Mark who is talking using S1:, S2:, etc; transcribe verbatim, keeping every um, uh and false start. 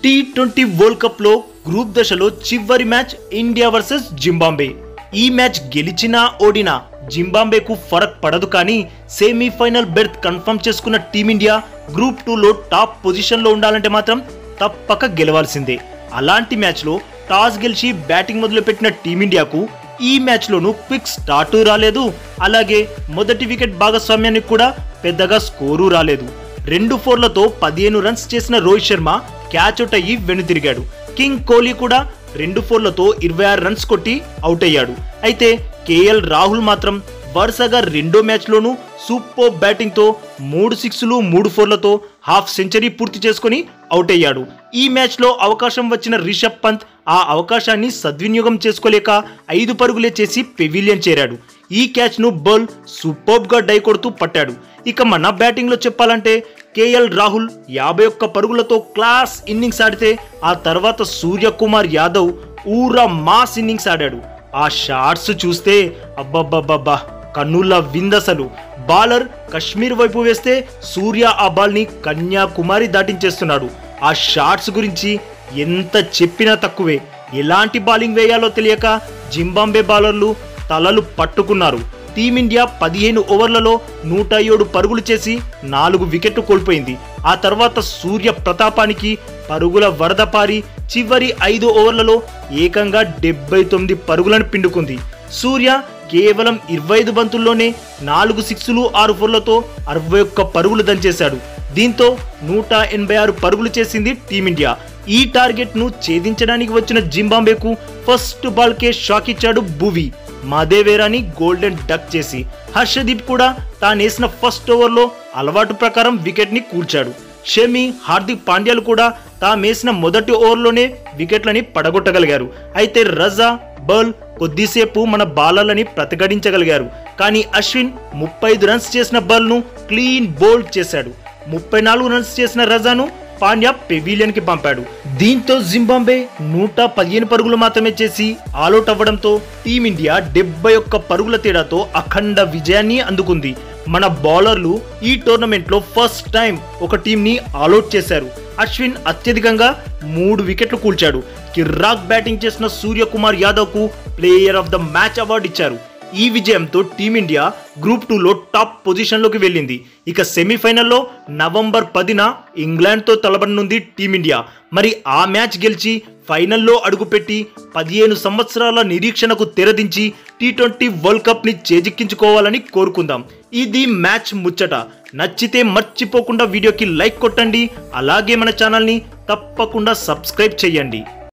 S1: Tea twenty World Cup లో group దశలో చివరి మ్యాచ్ ఇండియా వర్సెస్ జింబాబ్వే. ఈ మ్యాచ్ గెలిచినా ఓడినా జింబాబ్వేకు ఫరక్ పడదు, కానీ సెమీఫైనల్ బెర్త్ కన్ఫర్మ్ చేసుకున్న టీమిండియా గ్రూప్ టూ లో టాప్ పొజిషన్ లో ఉండాలంటే మాత్రం తప్పక గెలవాల్సిందే. అలాంటి మ్యాచ్ లో టాస్ గెలిచి బ్యాటింగ్ మొదలుపెట్టిన టీమిండియాకు ఈ మ్యాచ్ లోను క్విక్ స్టార్టు రాలేదు, అలాగే మొదటి వికెట్ భాగస్వామ్యానికి కూడా పెద్దగా స్కోరు రాలేదు. రెండు ఫోర్లతో పదిహేను రన్స్ చేసిన రోహిత్ శర్మ క్యాచ్ అవుట్ అయ్యి వెనుతిరిగాడు. కింగ్ కోహ్లీ కూడా రెండు ఫోర్లతో ఇరవై ఆరు రన్స్ కొట్టి అవుట్ అయ్యాడు. అయితే కేఎల్ రాహుల్ మాత్రం వరుసగా రెండో మ్యాచ్ లోను సూపర్ బ్యాటింగ్ తో మూడు సిక్స్లు మూడు ఫోర్లతో హాఫ్ సెంచరీ పూర్తి చేసుకుని అవుట్ అయ్యాడు. ఈ మ్యాచ్ లో అవకాశం వచ్చిన రిషబ్ పంత్ ఆ అవకాశాన్ని సద్వినియోగం చేసుకోలేక ఐదు పరుగులే చేసి పెవిలియన్ చేరాడు. ఈ క్యాచ్ ను బౌల్ సూపర్బ్ గా డై కొడుతూ పట్టాడు. ఇక మన బ్యాటింగ్ లో చెప్పాలంటే కేఎల్ రాహుల్ యాభై ఒక్క పరుగులతో క్లాస్ ఇన్నింగ్స్ ఆడితే ఆ తర్వాత సూర్యకుమార్ యాదవ్ ఊరా మాస్ ఇన్నింగ్స్ ఆడాడు. ఆ షాట్స్ చూస్తే అబ్బబ్బబ్బబ్బా కన్నుల విందసలు. బాలర్ కశ్మీర్ వైపు వేస్తే సూర్య ఆ బాల్ ని కన్యాకుమారి దాటించేస్తున్నాడు. ఆ షాట్స్ గురించి ఎంత చెప్పినా తక్కువే. ఎలాంటి బౌలింగ్ వేయాలో తెలియక జింబాబ్వే బౌలర్లు తలలు పట్టుకున్నారు. టీమిండియా పదిహేను ఓవర్లలో నూట ఏడు పరుగులు చేసి నాలుగు వికెట్లు కోల్పోయింది. ఆ తర్వాత సూర్య ప్రతాపానికి పరుగుల వరద పారి చివరి ఐదు ఓవర్లలో ఏకంగా డెబ్బై తొమ్మిది పరుగులను పిండుకుంది. సూర్య కేవలం ఇరవై ఐదు బంతుల్లోనే నాలుగు సిక్స్లు ఆరు ఫోర్లతో అరవై ఒక్క పరుగులు దంచేశాడు. దీంతో నూట ఎనభై ఆరు పరుగులు చేసింది టీమిండియా. ఈ టార్గెట్ ను ఛేదించడానికి వచ్చిన జింబాబ్వేకు ఫస్ట్ బాల్ కే షాక్ ఇచ్చాడు భువి. మాదేవేరాని గోల్డెన్ డక్ చేసి హర్షదీప్ కూడా తానేసిన ఫస్ట్ ఓవర్ లో అలవాటు ప్రకారం వికెట్ ని కూర్చాడు. షమి, హార్దిక్ పాండ్యాలు కూడా తామేసిన మొదటి ఓవర్లోనే వికెట్లని పడగొట్టగలిగారు. అయితే రజా, బౌల్ కొద్దిసేపు మన బాలర్లని ప్రతిఘటించగలిగారు. కానీ అశ్విన్ ముప్పై ఐదు రన్స్ చేసిన బాల్ ను క్లీన్ బౌల్డ్ చేశాడు. ముప్పై నాలుగు రన్స్ చేసిన రజాను పాండ్యా పెవిలియన్ కి పంపాడు. దీంతో జింబాబ్వే నూట పదిహేను పరుగులు మాత్రమే చేసి ఆల్అౌట్ అవ్వడంతో టీమిండియా డెబ్బై ఒక్క పరుగుల తేడాతో అఖండ విజయాన్ని అందుకుంది. మన బౌలర్లు ఈ టోర్నమెంట్ లో ఫస్ట్ టైం ఒక టీం ని ఆల్అౌట్ చేశారు. అశ్విన్ అత్యధికంగా మూడు వికెట్లు కూల్చాడు. కిర్రాక్ బ్యాటింగ్ చేసిన సూర్యకుమార్ యాదవ్ కు player of the match award ఇచ్చారు. ఈ విజయంతో టీమిండియా గ్రూప్ టూ లో టాప్ పొజిషన్ లోకి వెళ్ళింది. ఇక సెమీఫైనల్లో నవంబర్ పదిన ఇంగ్లాండ్ తో తలబడనుంది టీమిండియా. మరి ఆ మ్యాచ్ గెలిచి ఫైనల్లో అడుగుపెట్టి పదిహేను సంవత్సరాల నిరీక్షణకు తెరదించి టీ ట్వంటీ వరల్డ్ కప్ ని చేజిక్కించుకోవాలని కోరుకుందాం. ఇది మ్యాచ్ ముచ్చట. నచ్చితే మర్చిపోకుండా వీడియోకి లైక్ కొట్టండి, అలాగే మన ఛానల్ ని తప్పకుండా సబ్స్క్రైబ్ చేయండి.